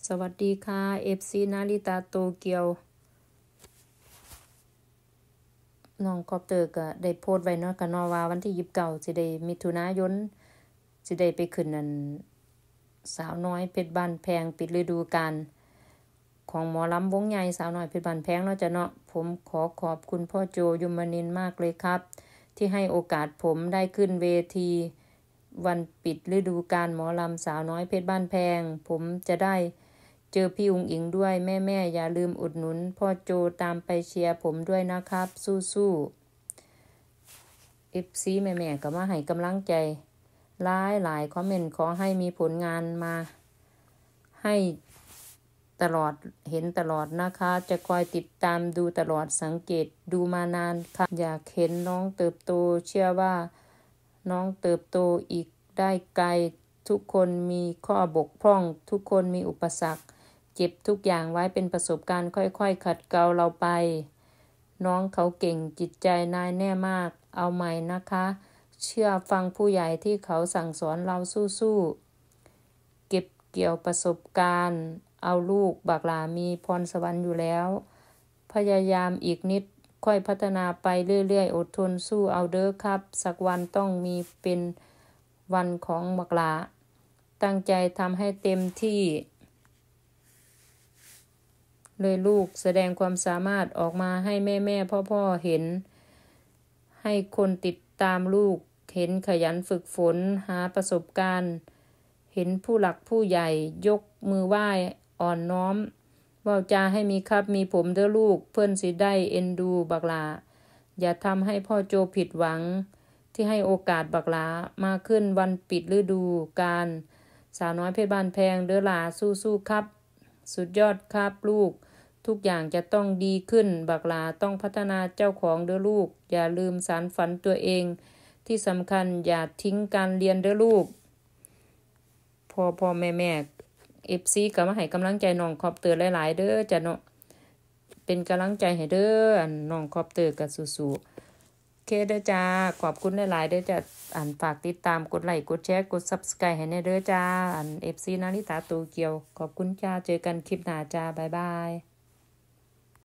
สวัสดีค่ะ FC นาริตาโตเกียวน้องคอปเตอร์ก็ได้โพสต์ไว้เนาะก็เนาะว่าวันที่29สิได้มิถุนายนสิได้ไปขึ้นนั่นสาวน้อยเพชรบ้านแพงปิดฤดูกาลของหมอลำวงใหญ่สาวน้อยเพชรบ้านแพงเนาะจ้ะเนาะผมขอบคุณพ่อโจยมนินทร์มากเลยครับที่ให้โอกาสผมได้ขึ้นเวทีวันปิดฤดูกาลหมอลำสาวน้อยเพชรบ้านแพงผมจะได้เจอพี่อุ๋งอิงด้วยแม่อย่าลืมอุดหนุนพ่อโจตามไปเชียร์ผมด้วยนะครับสู้ๆ FC แม่ก็มาให้กำลังใจหลายคอมเมนต์ขอให้มีผลงานมาให้ตลอดเห็นตลอดนะคะจะคอยติดตามดูตลอดสังเกตดูมานานค่ะอยากเห็นน้องเติบโตเชื่อว่าน้องเติบโตอีกได้ไกลทุกคนมีข้อบกพร่องทุกคนมีอุปสรรคเก็บทุกอย่างไว้เป็นประสบการณ์ค่อยๆขัดเกลาเราไปน้องเขาเก่งจิตใจนายแน่มากเอาใหม่นะคะเชื่อฟังผู้ใหญ่ที่เขาสั่งสอนเราสู้ๆเก็บเกี่ยวประสบการณ์เอาลูกบักหลามีพรสวรรค์อยู่แล้วพยายามอีกนิดค่อยพัฒนาไปเรื่อยๆอดทนสู้เอาเด้อครับสักวันต้องมีเป็นวันของบักหลาตั้งใจทำให้เต็มที่เลยลูกแสดงความสามารถออกมาให้แม่พ่อเห็นให้คนติดตามลูกเห็นขยันฝึกฝนหาประสบการณ์เห็นผู้หลักผู้ใหญ่ยกมือไหว้อ่อนน้อมเว้าจาให้มีครับมีผมเด้อลูกเพิ่นสิได้เอ็นดูบักหลาอย่าทำให้พ่อโจผิดหวังที่ให้โอกาสบักหลามาขึ้นวันปิดฤดูกาลสาวน้อยเพชรบ้านแพงเด้อหลาสู้ๆครับสุดยอดครับลูกทุกอย่างจะต้องดีขึ้นบักหลาต้องพัฒนาเจ้าของเด้อลูกอย่าลืมสานฝันตัวเองที่สำคัญอย่าทิ้งการเรียนเด้อลูกพ่อแม่ FC ก็มาให้กำลังใจน้องคอปเตอร์หลายๆเด้อจ้ะเนาะเป็นกำลังใจให้เด้อน้องคอปเตอร์ก็สู้ๆเคเด้อจ้าขอบคุณหลายๆเด้อจ้ะฝากติดตามกดไลค์กดแชร์กด Subscribe ให้แน่เด้อจ้าFC นาริตาโตเกียวขอบคุณจ้าเจอกันคลิปหน้าจ้าบ๊ายบาย